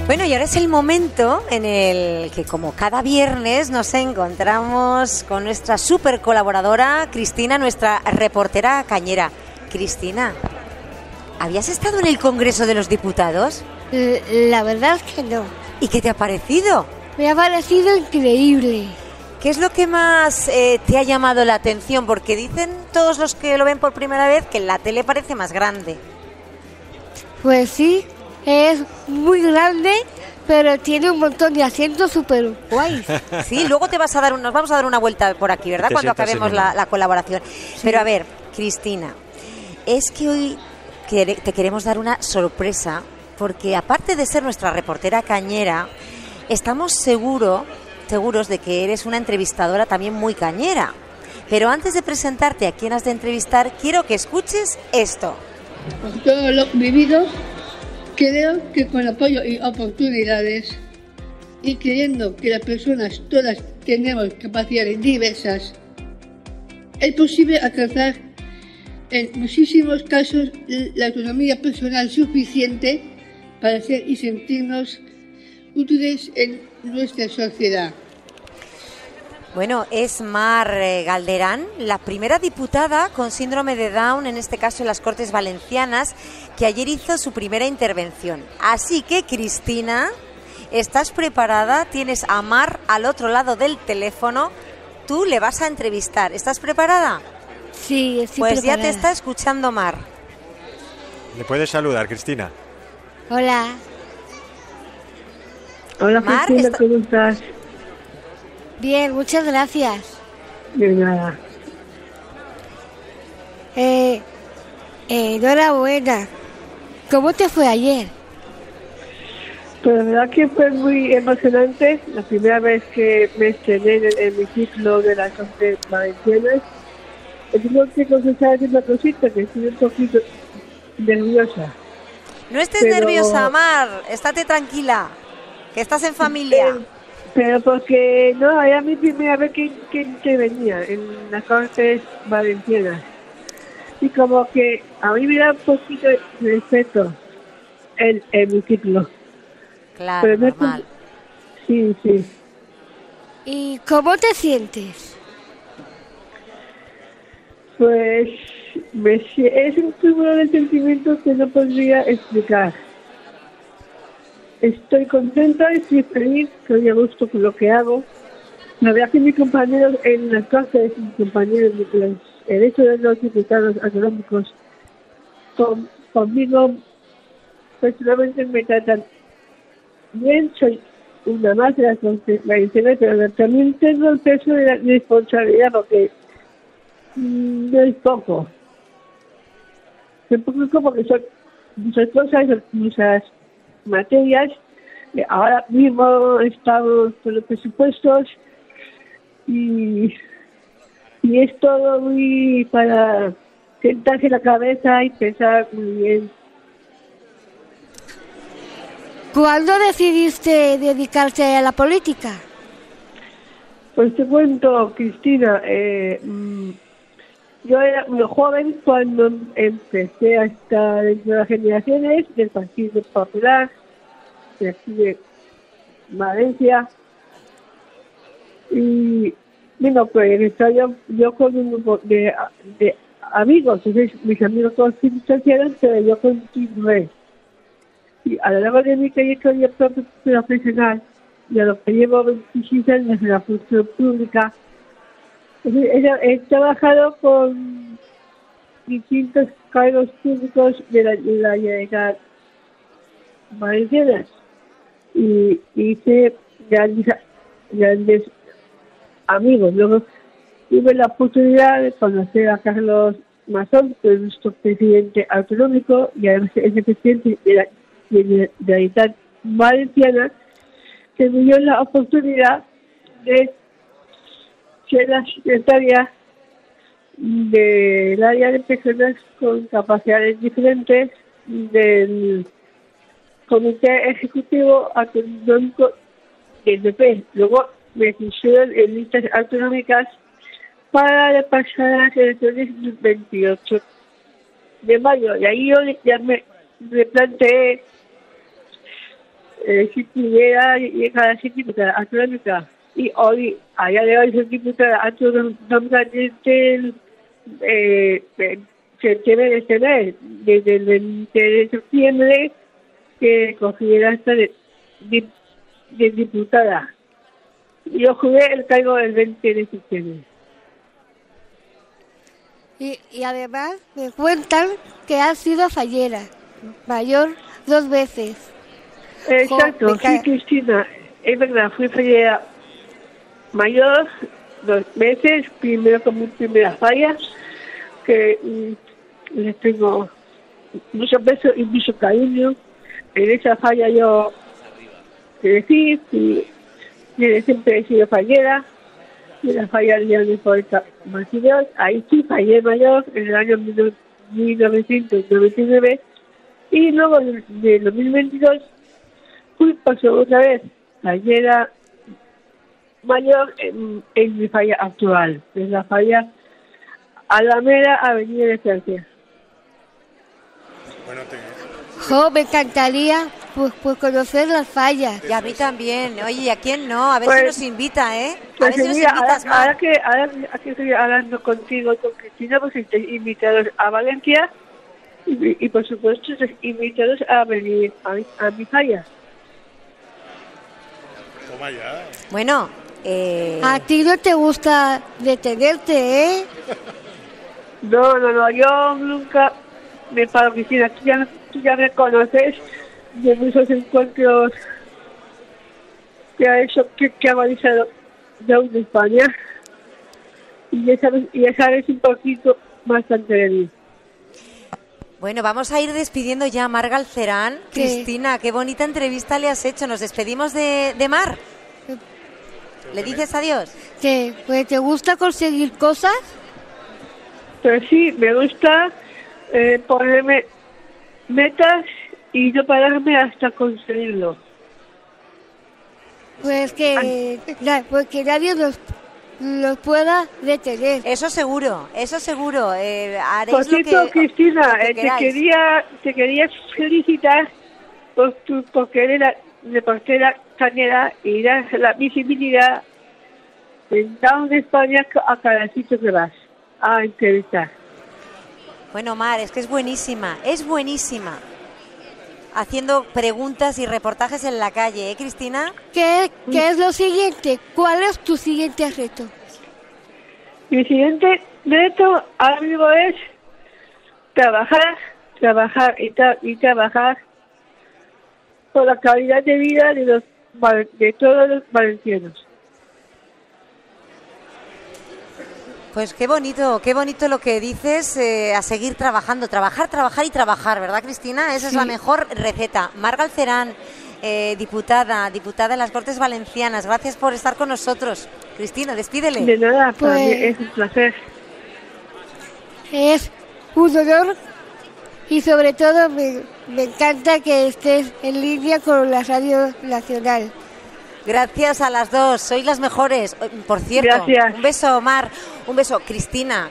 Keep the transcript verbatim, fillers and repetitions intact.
Bueno, y ahora es el momento en el que, como cada viernes, nos encontramos con nuestra super colaboradora, Cristina, nuestra reportera cañera. Cristina, ¿habías estado en el Congreso de los Diputados? La verdad es que no. ¿Y qué te ha parecido? Me ha parecido increíble. ¿Qué es lo que más eh, te ha llamado la atención? Porque dicen todos los que lo ven por primera vez que la tele parece más grande. Pues sí, es muy grande, pero tiene un montón de asientos súper guays. Sí, luego te vas a dar un, nos vamos a dar una vuelta por aquí, ¿verdad? Cuando acabemos la, la colaboración. Sí. Pero a ver, Cristina, es que hoy te queremos dar una sorpresa, porque aparte de ser nuestra reportera cañera, estamos seguro, seguros de que eres una entrevistadora también muy cañera. Pero antes de presentarte a quién has de entrevistar, quiero que escuches esto. Por todo lo vivido, creo que con apoyo y oportunidades, y creyendo que las personas todas tenemos capacidades diversas, es posible alcanzar en muchísimos casos la autonomía personal suficiente para ser y sentirnos útiles en nuestra sociedad. Bueno, es Mar Galderán, la primera diputada con síndrome de Down, en este caso en las Cortes Valencianas, que ayer hizo su primera intervención. Así que, Cristina, ¿estás preparada? Tienes a Mar al otro lado del teléfono. Tú le vas a entrevistar. ¿Estás preparada? Sí, estoy Pues preparada. ya te está escuchando Mar. ¿Le puedes saludar, Cristina? Hola. Hola, Mar, Cristina, esto... ¿cómo estás? Bien, muchas gracias. De nada. Eh, eh, enhorabuena. ¿Cómo te fue ayer? Pues la verdad que fue muy emocionante. La primera vez que me estrené en el hemiciclo de las Cortes Valencianas. Tengo que confesar una cosita, que estoy un poquito nerviosa. No estés pero... nerviosa, Mar. Estate tranquila, que estás en familia. Eh, pero porque no, era mi primera vez que, que, que venía en las Cortes Valencianas. Y como que a mí me da un poquito de respeto el hemiciclo. Claro, pero no normal. Es... Sí, sí. ¿Y cómo te sientes? Pues me, es un cúmulo de sentimientos que no podría explicar. Estoy contenta, estoy feliz, estoy a gusto con lo que hago. La verdad que mis compañeros en las clases, mis compañeros de los derechos de los diputados autonómicos, con, conmigo personalmente me tratan bien. Soy una más de las Valencianas, pero también tengo el peso de la responsabilidad porque no es poco. Es poco porque son muchas cosas, son muchas materias. Ahora mismo estamos con los presupuestos y, y es todo muy para sentarse la cabeza y pensar muy bien. ¿Cuándo decidiste dedicarte a la política? Pues te cuento, Cristina, eh, yo era muy joven cuando empecé a estar dentro de las generaciones del Partido Popular, de aquí de Valencia. Y bueno, pues estaba yo, yo con un grupo de, de amigos, entonces mis amigos todos se distanciaron, pero yo continué. Y a lo largo de mi trayectoria profesional, y a lo que llevo veintiséis años en la función pública, he trabajado con distintos cargos públicos de la, de la Generalitat Valenciana y hice grandes, grandes amigos. Luego tuve la oportunidad de conocer a Carlos Mazón, que es nuestro presidente autonómico y además es el presidente de la Generalitat Valenciana, que me dio la oportunidad de ser la secretaria del área de personas con capacidades diferentes del Comité Ejecutivo Autonómico del P P. Luego me pusieron en listas autonómicas para repasar las elecciones del veintiocho de mayo. Y ahí yo ya me, me planteé eh, si pudiera llegar a ser diputada autonómica. Y hoy, a día de hoy, soy diputada autonómica desde el eh, septiembre de este mes, desde el veinte de septiembre, que cogí el acta de, de, de diputada. Yo jugué el cargo el veinte de septiembre. Y, y además me cuentan que has sido fallera, mayor dos veces. Exacto, Jo, sí, Cristina, es verdad, fui fallera mayor dos veces, primero con mi primera falla, que mm, les tengo muchos besos y mucho cariño. En esa falla yo crecí y, y siempre he sido fallera. Y la falla del día de Poeta Martínez, ahí sí fallé mayor en el año mil novecientos noventa y nueve, y luego en el dos mil veintidós fui pasó otra vez fallera mayor en, en mi falla actual, en la falla Alameda, Avenida de Francia. Bueno, te... Jo, me encantaría pues, pues conocer las fallas. Y a mí también. Oye, ¿y a quién no? A ver Pues, si nos invita, ¿eh? A Pues ver si nos mira, ahora, invitas más. ahora que ahora que estoy hablando contigo, con Cristina, pues estáis invitados a Valencia y, y por supuesto estáis invitados a venir a, mi- a mi falla. Toma ya. Bueno, eh... A ti no te gusta detenerte, ¿eh? No, no, no, yo nunca me paro, Cristina. Tú ya, tú ya me conoces de muchos encuentros que ha hecho, que, que ha realizado de de España. Y ya sabes, y ya sabes un poquito bastante de mí. Bueno, vamos a ir despidiendo ya a Mar Galcerán. ¿Qué? Cristina, qué bonita entrevista le has hecho. Nos despedimos de, de Mar. ¿Le dices adiós? ¿Te, pues, ¿te gusta conseguir cosas? Pero sí, me gusta eh, ponerme metas y no pararme hasta conseguirlo. Pues que, na- pues que nadie nos, nos pueda detener. Eso seguro, eso seguro. Eh, haréis Por lo que, cierto, Cristina, lo que eh, te queráis. quería te quería felicitar por tu porque eres la reportera cañera y das la visibilidad en toda España a cada sitio que vas a entrevistar. Bueno, Mar, es que es buenísima, es buenísima. Haciendo preguntas y reportajes en la calle, ¿eh, Cristina? ¿Qué, ¿Qué es lo siguiente? ¿Cuál es tu siguiente reto? Mi siguiente reto ahora mismo es trabajar, trabajar y, tra- y trabajar por la calidad de vida de los val- de todos los valencianos. Pues qué bonito, qué bonito lo que dices, eh, a seguir trabajando, trabajar, trabajar y trabajar, ¿verdad, Cristina? Esa es la mejor receta. Mar Galcerán, eh, diputada, diputada en las Cortes Valencianas, gracias por estar con nosotros. Cristina, despídele. De nada, para Pues- mí es un placer. Es un honor y sobre todo me, me encanta que estés en línea con la Radio Nacional. Gracias a las dos, sois las mejores. Eh, Por cierto, Gracias. un beso, Mar, un beso. Cristina,